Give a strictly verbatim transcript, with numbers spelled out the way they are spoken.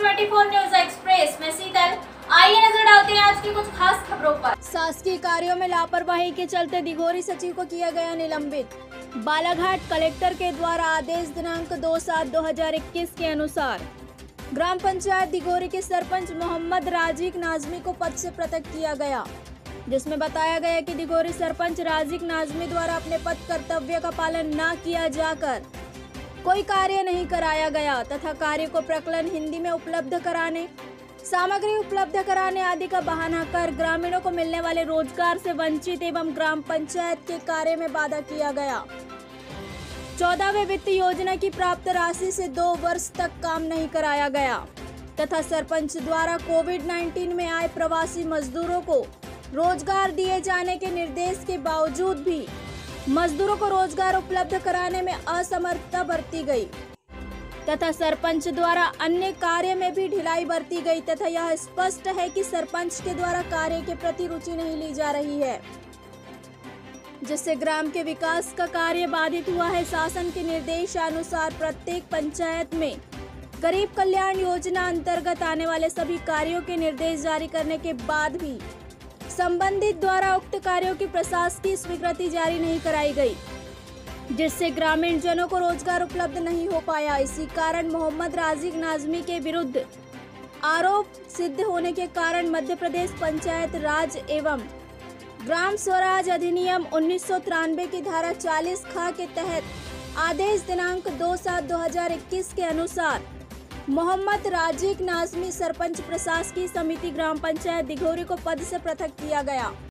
चौबीस news express में शीतल। आइए नजर डालते हैं आज की कुछ खास खबरों पर। शासकीय कार्यों में लापरवाही के चलते दिघोरी सचिव को किया गया निलंबित। बालाघाट कलेक्टर के द्वारा आदेश दिनांक दो सात दो हजार इक्कीस के अनुसार ग्राम पंचायत दिघोरी के सरपंच मोहम्मद राजिक नाजमी को पद से पृथक किया गया, जिसमें बताया गया कि दिघोरी सरपंच राजिक नाजमी द्वारा अपने पद कर्तव्य का पालन न किया जाकर कोई कार्य नहीं कराया गया तथा कार्य को प्रकलन हिंदी में उपलब्ध कराने, सामग्री उपलब्ध कराने आदि का बहाना कर ग्रामीणों को मिलने वाले रोजगार से वंचित एवं ग्राम पंचायत के कार्य में बाधा किया गया। चौदहवें वित्त योजना की प्राप्त राशि से दो वर्ष तक काम नहीं कराया गया तथा सरपंच द्वारा कोविड उन्नीस में आए प्रवासी मजदूरों को रोजगार दिए जाने के निर्देश के बावजूद भी मजदूरों को रोजगार उपलब्ध कराने में असमर्थता बरती गई तथा सरपंच द्वारा अन्य कार्य में भी ढिलाई बरती गई तथा यह स्पष्ट है कि सरपंच के द्वारा कार्य के प्रति रुचि नहीं ली जा रही है, जिससे ग्राम के विकास का कार्य बाधित हुआ है। शासन के निर्देशानुसार प्रत्येक पंचायत में गरीब कल्याण योजना अंतर्गत आने वाले सभी कार्यों के निर्देश जारी करने के बाद भी संबंधित द्वारा उक्त कार्यों की प्रशासकीय स्वीकृति जारी नहीं कराई गई, जिससे ग्रामीण जनों को रोजगार उपलब्ध नहीं हो पाया। इसी कारण मोहम्मद राजिक नाजमी के विरुद्ध आरोप सिद्ध होने के कारण मध्य प्रदेश पंचायत राज एवं ग्राम स्वराज अधिनियम उन्नीस सौ तिरानवे की धारा चालीस ख के तहत आदेश दिनांक दो सात दो हजार इक्कीस के अनुसार मोहम्मद राजिक नाजमी सरपंच प्रशासकीय समिति ग्राम पंचायत दिघोरी को पद से पृथक किया गया।